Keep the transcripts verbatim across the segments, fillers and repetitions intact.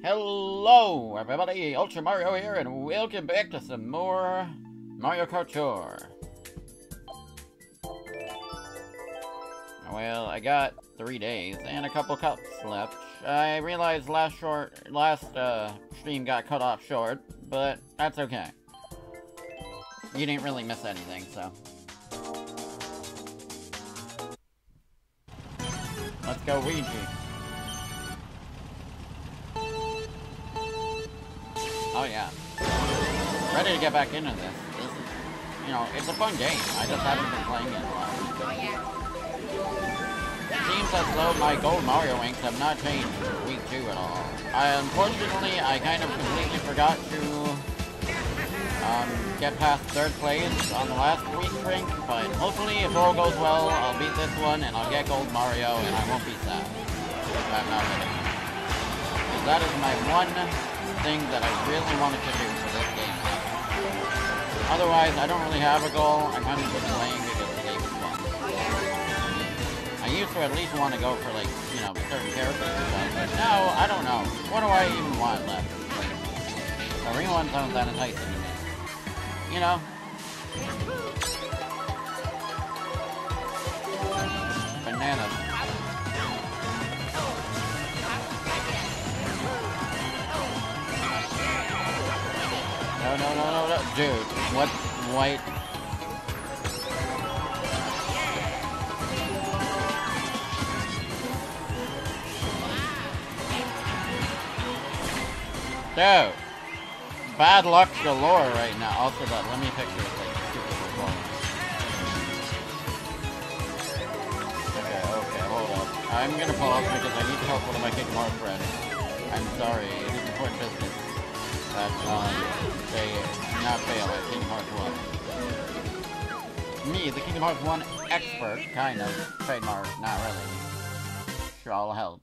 Hello, everybody! Ultra Mario here, and welcome back to some more Mario Kart Tour. Well, I got three days and a couple cups left. I realized last short, last uh, stream got cut off short, but that's okay. You didn't really miss anything, so. Let's go, Luigi. Oh yeah. Ready to get back into this. This is, you know, it's a fun game. I just haven't been playing it a lot. Oh yeah. It seems as though my gold Mario inks have not changed for week two at all. I, unfortunately, I kind of completely forgot to um, get past third place on the last week drink, but hopefully if all goes well, I'll beat this one and I'll get gold Mario and I won't be sad if I'm not hitting it. Because that is my one thing that I really wanted to do for this game. Otherwise, I don't really have a goal. I'm kind of just playing because the game is fun. I used to at least want to go for, like, you know, certain characters and stuff, but now, I don't know. What do I even want left? Like, the real one sounds that enticing to me. You know? Bananas. No, no, no, no, no. Dude, what white? Dude, bad luck galore right now. Also, that let me picture it like super performance. Okay, okay, hold up. I'm gonna pause because I need to help one of my Kingdom Hearts friends. I'm sorry, it is important business that um, they not fail at Kingdom Hearts one. Me, the Kingdom Hearts one expert, kind of, trademark, not really. Sure, I'll help.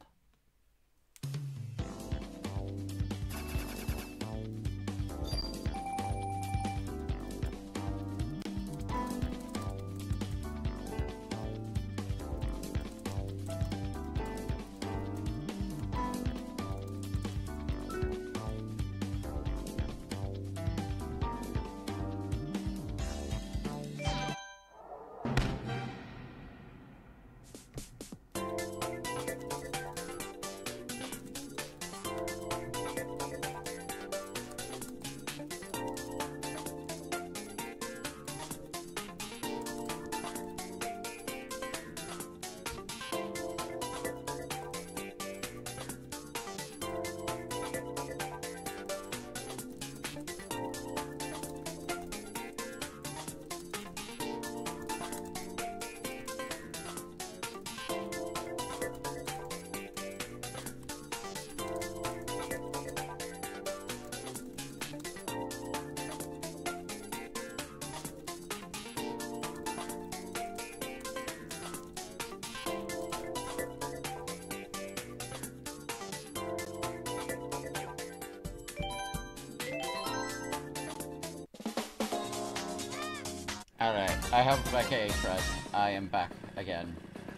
Alright, I have back a Fred. I am back again.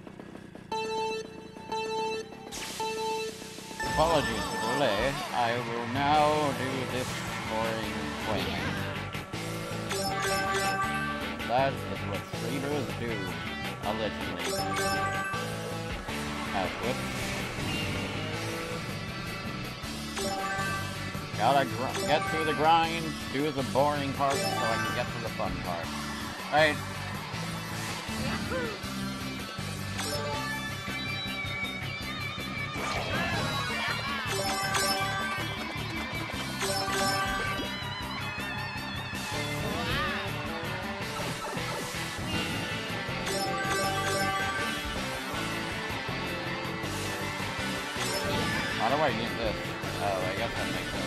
Apologies for the delay. I will now do this boring thing. That is what streamers do, allegedly. Have whips. Gotta gr get through the grind, do the boring part so I can get to the fun part. Right. How do I get this? Oh, I guess that makes sense.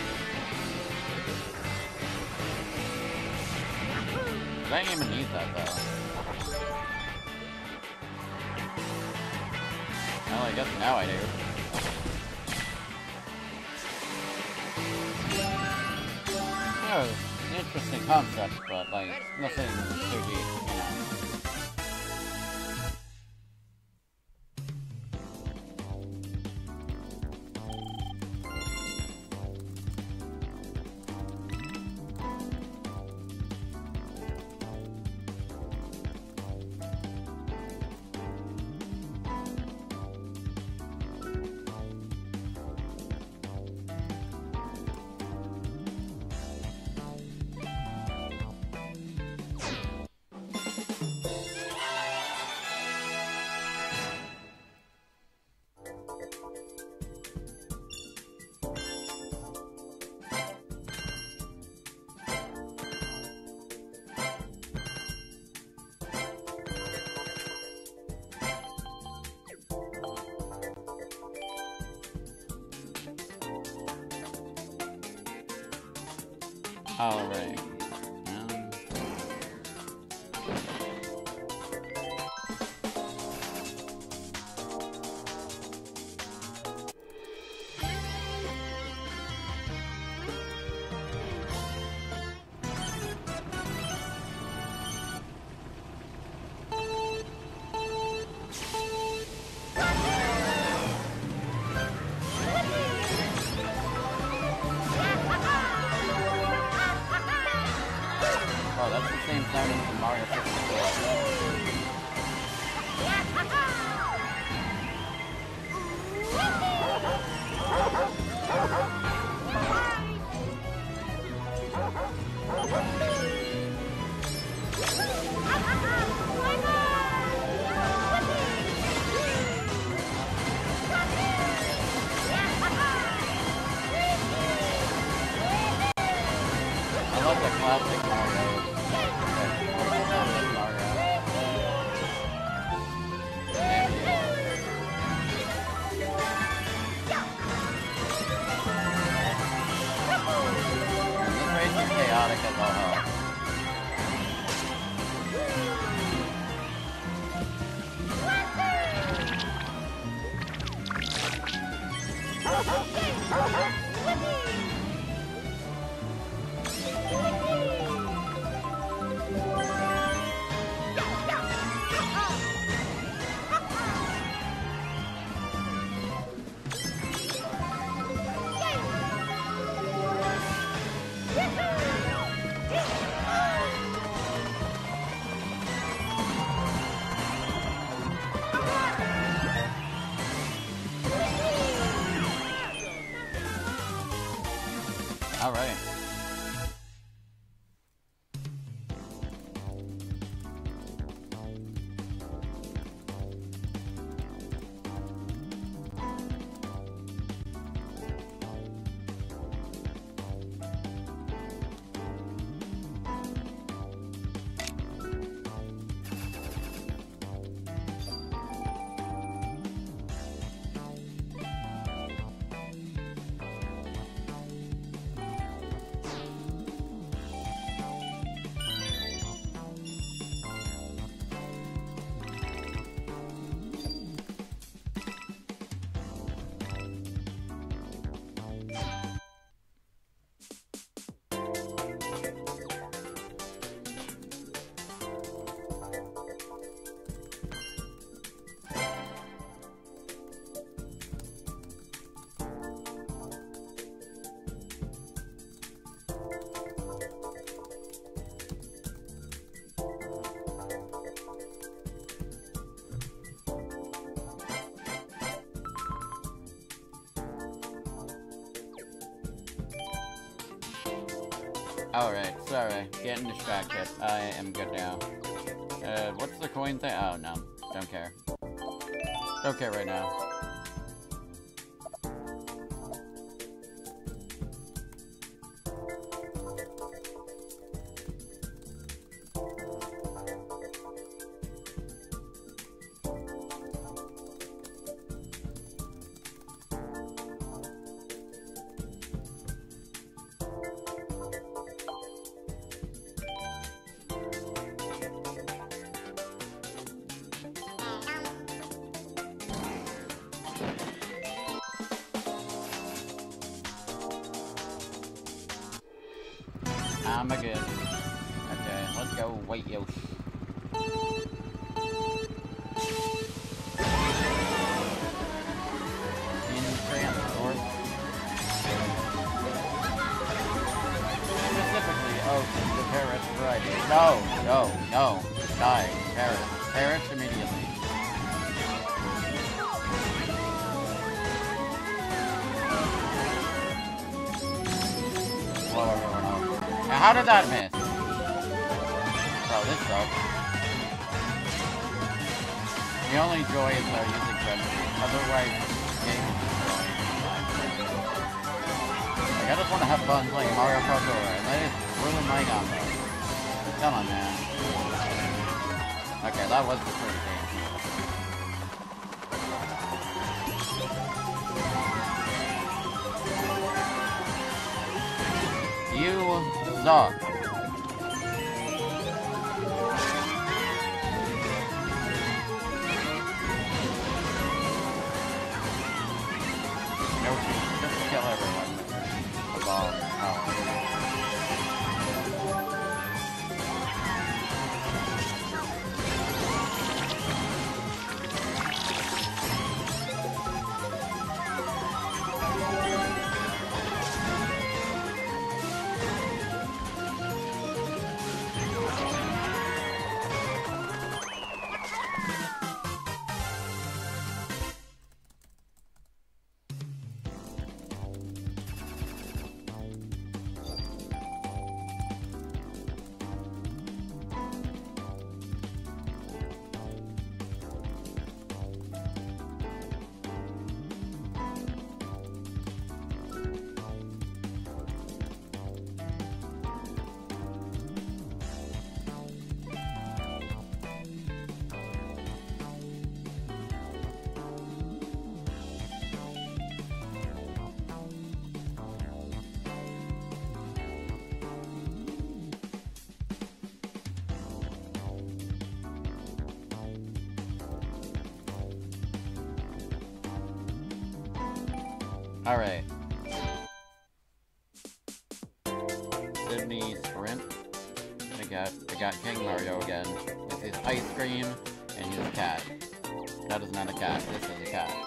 I didn't even need that, though. Well, I guess now I do. Oh, an interesting concept, but, like, nothing too deep, you know. Alright. Um... Oh, that's the same sound as the Mario sixty-four. I love the classic Mario. Chaotic as all hell. All right. Alright, sorry. Getting distracted. I am good now. Uh, what's the coin thing? Oh, no. Don't care. Don't care right now. I'm good. Okay, let's go White Yoshi. In transport. Specifically, oh, the Paris variety. No, no, no. Die. Paris. Paris immediately. Blow everyone up. Now, how did that miss? Oh, this sucks. The only joy is uh, using frenzy. Otherwise, the game is just going. Like, I just want to have fun playing Mario Kart Tour, and they just ruin my combo. Come on, man. Okay, that was the first game. You Huzzah! Yoshi, just kill everyone. The bomb. Oh. Alright. Sydney Sprint. I got I got King Mario again. This is ice cream and he's a cat. That is not a cat, this is a cat.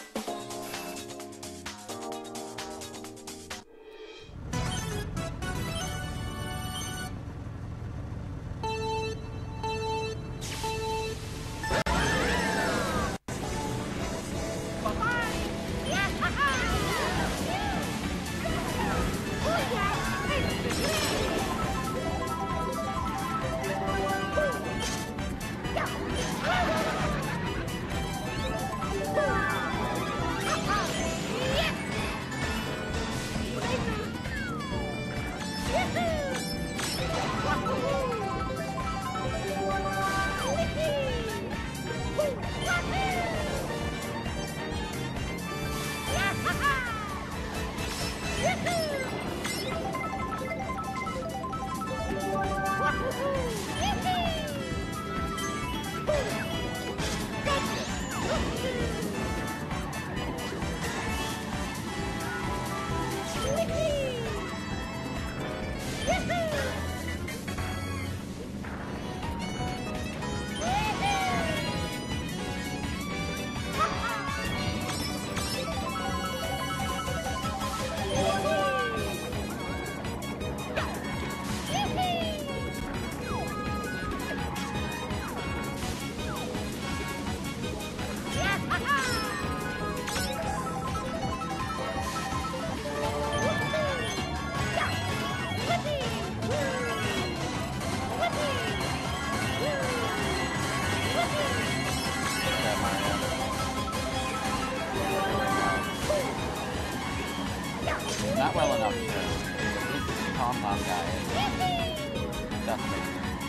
Not well enough for this pom-pom guy. Definitely.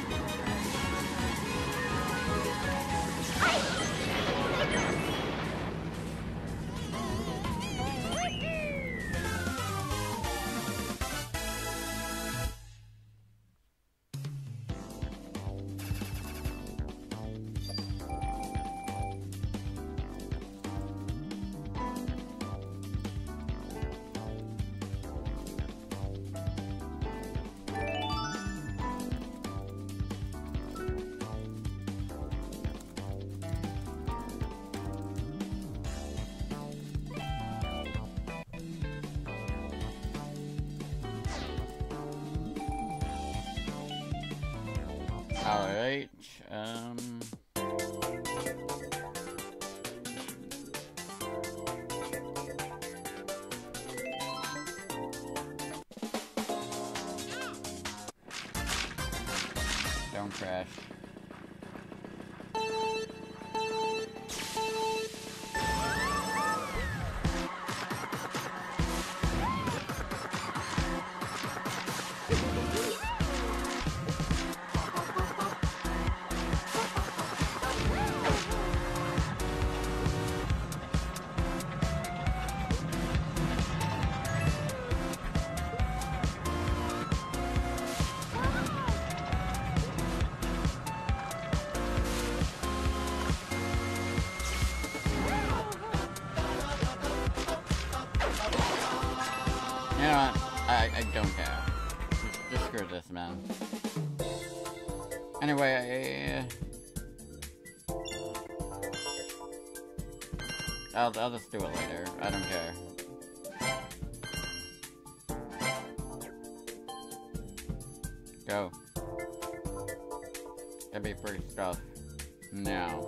Alright, um... don't crash. know what? I, I don't care. Just, just screw this, man. Anyway, I'll, I'll just do it later. I don't care. Go. Gotta be free stuff. Now.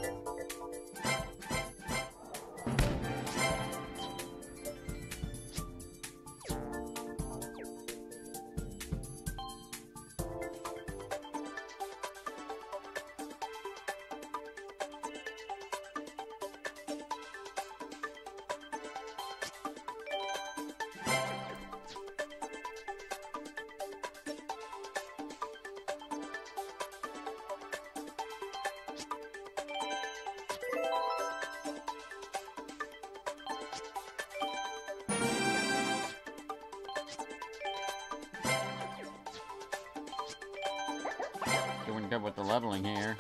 Doing good with the leveling here.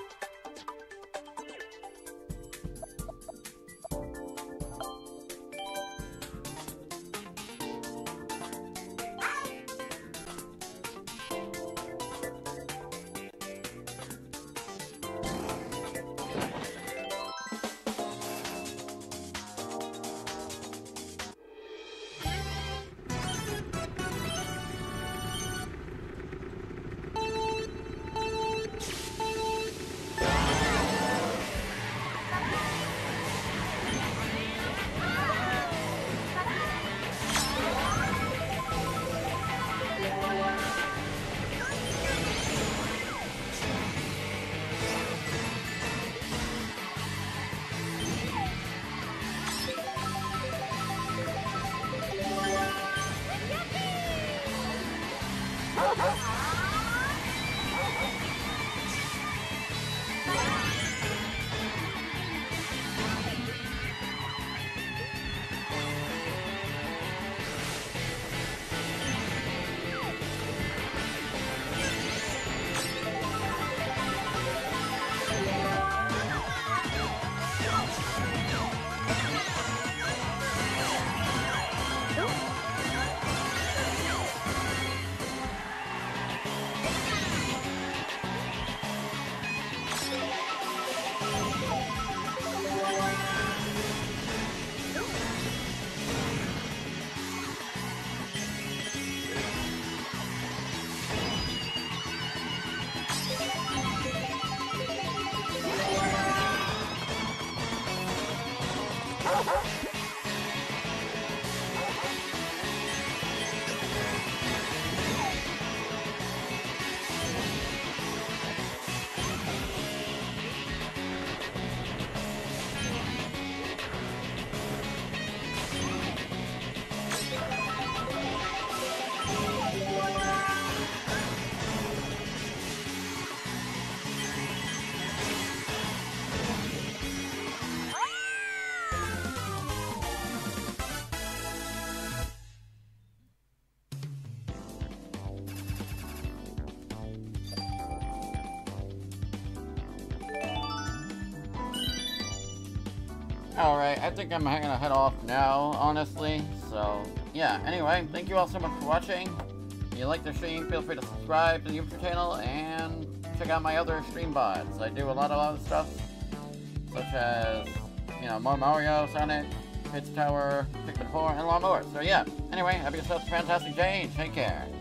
Alright, I think I'm gonna head off now, honestly. So, yeah. Anyway, thank you all so much for watching. If you like the stream, feel free to subscribe to the YouTube channel and check out my other stream bots. I do a lot of other stuff, such as, you know, more Mario, Sonic, Pits Tower, Pikmin four, and a lot more. So, yeah. Anyway, have yourself a fantastic day. Take care.